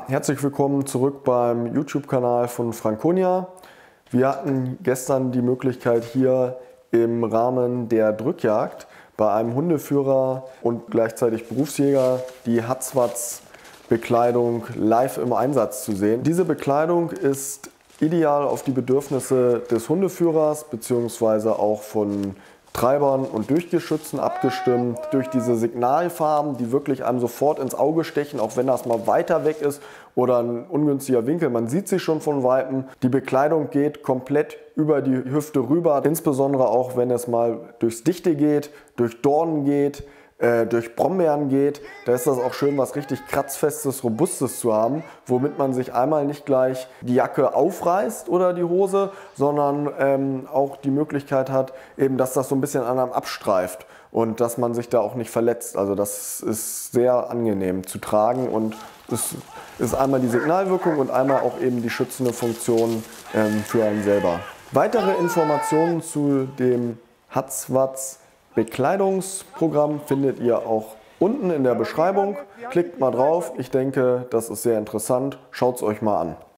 Herzlich willkommen zurück beim YouTube-Kanal von Franconia. Wir hatten gestern die Möglichkeit, hier im Rahmen der Drückjagd bei einem Hundeführer und gleichzeitig Berufsjäger die Hatzwatz-Bekleidung live im Einsatz zu sehen. Diese Bekleidung ist ideal auf die Bedürfnisse des Hundeführers bzw. auch von Treibern und Durchgeschützen abgestimmt. Durch diese Signalfarben, die wirklich einem sofort ins Auge stechen, auch wenn das mal weiter weg ist oder ein ungünstiger Winkel, man sieht sie schon von Weitem. Die Bekleidung geht komplett über die Hüfte rüber, insbesondere auch wenn es mal durchs Dichte geht, durch Dornen geht, durch Brombeeren geht. Da ist das auch schön, was richtig kratzfestes, robustes zu haben, womit man sich einmal nicht gleich die Jacke aufreißt oder die Hose, sondern auch die Möglichkeit hat, eben, dass das so ein bisschen an einem abstreift und dass man sich da auch nicht verletzt. Also das ist sehr angenehm zu tragen und es ist einmal die Signalwirkung und einmal auch eben die schützende Funktion für einen selber. Weitere Informationen zu dem Hatzwatz Bekleidungsprogramm findet ihr auch unten in der Beschreibung. Klickt mal drauf, ich denke, das ist sehr interessant. Schaut es euch mal an.